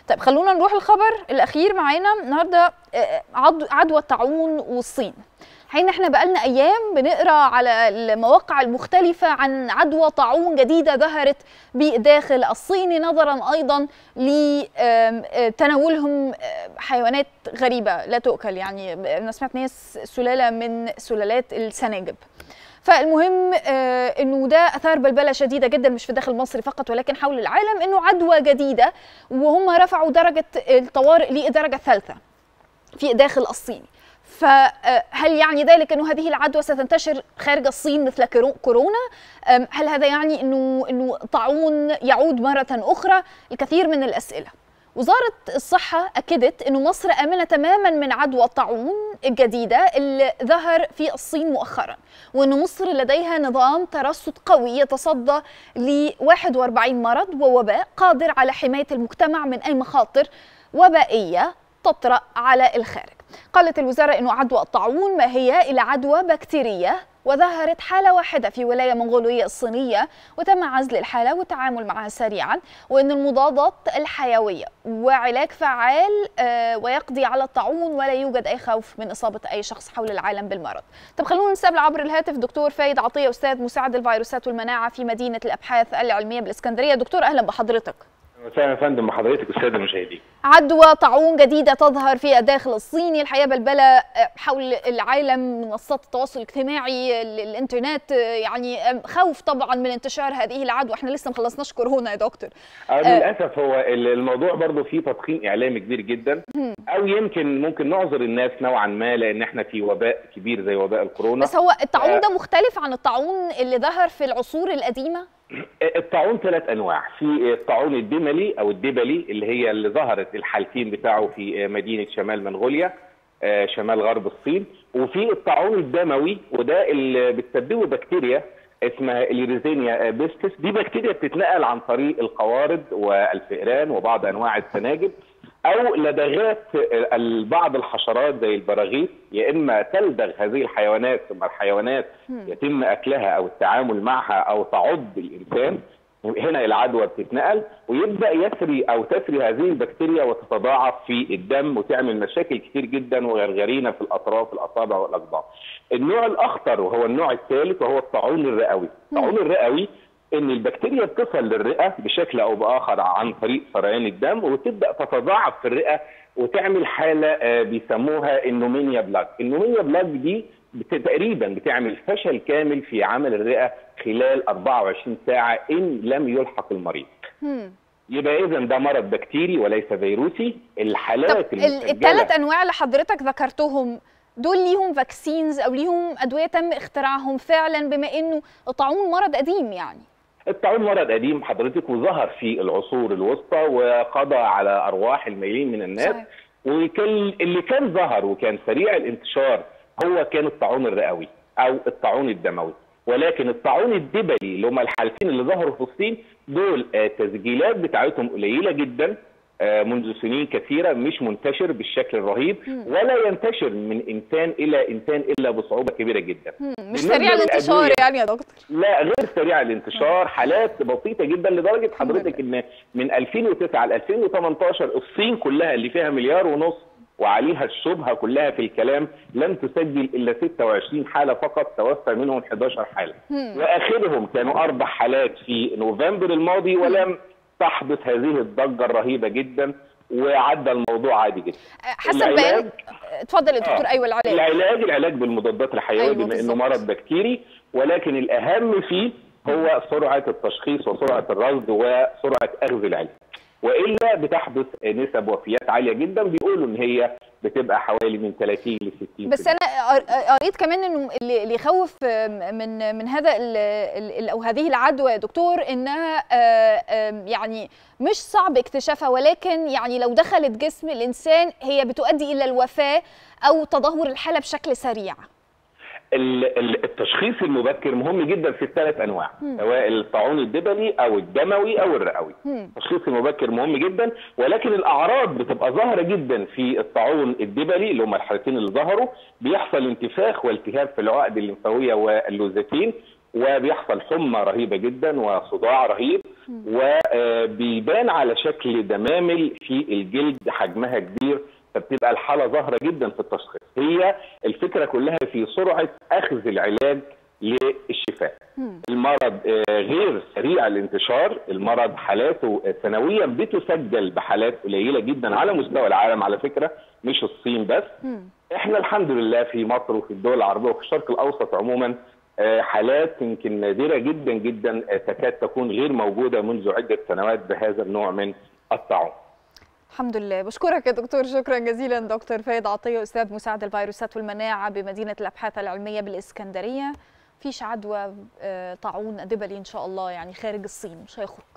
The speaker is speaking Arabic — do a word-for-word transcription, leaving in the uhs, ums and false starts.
طيب خلونا نروح الخبر الاخير معانا النهارده، عدوى الطاعون والصين. حين احنا بقالنا ايام بنقرا على المواقع المختلفه عن عدوى طاعون جديده ظهرت بداخل الصين، نظرا ايضا لتناولهم حيوانات غريبه لا تؤكل. يعني انا سمعت ناس سلاله من سلالات السناجب. فالمهم انه ده اثار بلبله شديده جدا، مش في داخل مصر فقط ولكن حول العالم، انه عدوى جديده وهم رفعوا درجه الطوارئ للدرجه الثالثه في داخل الصين. فهل يعني ذلك انه هذه العدوى ستنتشر خارج الصين مثل كورونا؟ هل هذا يعني انه انه طاعون يعود مره اخرى؟ الكثير من الاسئله. وزارة الصحة أكدت أنه مصر آمنة تماما من عدوى الطاعون الجديدة اللي ظهر في الصين مؤخرا، وأن مصر لديها نظام ترصد قوي يتصدى ل واحد وأربعين مرض ووباء قادر على حماية المجتمع من أي مخاطر وبائية تطرأ على الخارج. قالت الوزارة أنه عدوى الطاعون ما هي إلا عدوى بكتيرية، وظهرت حالة واحدة في ولاية منغولية الصينية وتم عزل الحالة والتعامل معها سريعا، وأن المضادات الحيوية وعلاج فعال ويقضي على الطاعون ولا يوجد أي خوف من إصابة أي شخص حول العالم بالمرض. طب خلونا نستقبل عبر الهاتف دكتور فايد عطية، أستاذ مساعد الفيروسات والمناعة في مدينة الأبحاث العلمية بالإسكندرية. دكتور أهلا بحضرتك. مساء يا فندم بحضرتك الساده المشاهدين. عدوى طاعون جديده تظهر في الداخل الصيني، الحقيقه بلبله حول العالم، منصات التواصل الاجتماعي، الانترنت، يعني خوف طبعا من انتشار هذه العدوى. احنا لسه ما خلصناش كورونا يا دكتور. آه للاسف هو الموضوع برضه فيه تضخيم اعلامي كبير جدا، او يمكن ممكن نعذر الناس نوعا ما لان احنا في وباء كبير زي وباء الكورونا. بس هو الطاعون ده مختلف عن الطاعون اللي ظهر في العصور القديمه؟ الطاعون ثلاث انواع، في الطاعون الدملي او الدبلي اللي هي اللي ظهرت الحالتين بتاعه في مدينه شمال منغوليا شمال غرب الصين، وفي الطاعون الدموي وده اللي بتسببه بكتيريا اسمها اليريزينيا بيستس. دي بكتيريا بتتنقل عن طريق القوارض والفئران وبعض انواع السناجب او لدغات بعض الحشرات زي البراغيث، يا اما تلدغ هذه الحيوانات ثم الحيوانات يتم اكلها او التعامل معها او تعض الانسان. هنا العدوى بتتنقل ويبدا يسري او تسري هذه البكتيريا وتتضاعف في الدم وتعمل مشاكل كتير جدا وغرغرينه في الاطراف الاصابع والاصبع. النوع الاخطر وهو النوع الثالث وهو الطاعون الرئوي. الطاعون الرئوي ان البكتيريا بتصل للرئه بشكل او باخر عن طريق سريان الدم وتبدا تتضاعف في الرئه وتعمل حاله بيسموها النومينيا بلاج. النومينيا بلاج دي تقريبا بتعمل فشل كامل في عمل الرئه خلال أربعة وعشرين ساعه ان لم يلحق المريض. يبقى اذا ده مرض بكتيري وليس فيروسي. الحالات المسجله الثلاث انواع اللي حضرتك ذكرتهم دول ليهم فاكسينز او ليهم ادويه تم اختراعهم فعلا، بما انه الطاعون مرض قديم؟ يعني الطاعون مرض قديم حضرتك وظهر في العصور الوسطى وقضى على ارواح الملايين من الناس. صحيح. وكان اللي كان ظهر وكان سريع الانتشار هو كان الطاعون الرئوي او الطاعون الدموي، ولكن الطاعون الدبلي اللي هم الحالتين اللي ظهروا في الصين دول التسجيلات بتاعتهم قليله جدا منذ سنين كثيره، مش منتشر بالشكل الرهيب ولا ينتشر من انسان الى انسان الا بصعوبه كبيره جدا. مش سريع الانتشار يعني يا دكتور؟ لا غير سريع الانتشار، حالات بسيطه جدا لدرجه حضرتك ان من ألفين وتسعة ل ألفين وثمانية عشر الصين كلها اللي فيها مليار ونص وعليها الشبهه كلها في الكلام لم تسجل الا ستة وعشرين حاله فقط، توفى منهم إحدى عشرة حاله. واخرهم كانوا اربع حالات في نوفمبر الماضي ولم تحدث هذه الضجه الرهيبه جدا وعدى الموضوع عادي جدا. حسب بيان اتفضل يا دكتور. آه. ايوه العلاج العلاج العلاج بالمضادات الحيويه. أيوة بما انه مرض بكتيري، ولكن الاهم فيه هو سرعه التشخيص وسرعه الرصد وسرعه اخذ العلاج، والا بتحدث نسب وفيات عاليه جدا، بيقولوا ان هي بتبقى حوالي من ثلاثين ل ستين. بس انا قريت كمان انه اللي يخوف من من هذا او هذه العدوى يا دكتور انها يعني مش صعب اكتشافها، ولكن يعني لو دخلت جسم الانسان هي بتؤدي الى الوفاه او تدهور الحاله بشكل سريع. التشخيص المبكر مهم جدا في الثلاث انواع، سواء الطاعون الدبلي او الدموي او الرئوي. التشخيص المبكر مهم جدا، ولكن الاعراض بتبقى ظاهره جدا في الطاعون الدبلي اللي هم الحالتين اللي ظهروا. بيحصل انتفاخ والتهاب في العقد الليمفاويه واللوزتين، وبيحصل حمى رهيبه جدا وصداع رهيب، وبيبان على شكل دمامل في الجلد حجمها كبير، فبتبقى الحاله ظاهره جدا في التشخيص. هي الفكره كلها في سرعه اخذ العلاج للشفاء. المرض غير سريع الانتشار، المرض حالاته سنويا بتسجل بحالات قليله جدا على مستوى العالم على فكره، مش الصين بس. احنا الحمد لله في مصر وفي الدول العربيه وفي الشرق الاوسط عموما حالات يمكن نادره جدا جدا تكاد تكون غير موجوده منذ عده سنوات بهذا النوع من الطاعون. الحمد لله. بشكرك يا دكتور، شكرا جزيلا. دكتور فايد عطيه، استاذ مساعد الفيروسات والمناعه بمدينه الابحاث العلميه بالاسكندريه. فيش عدوى طاعون دبلي ان شاء الله يعني خارج الصين، مش هيخرج.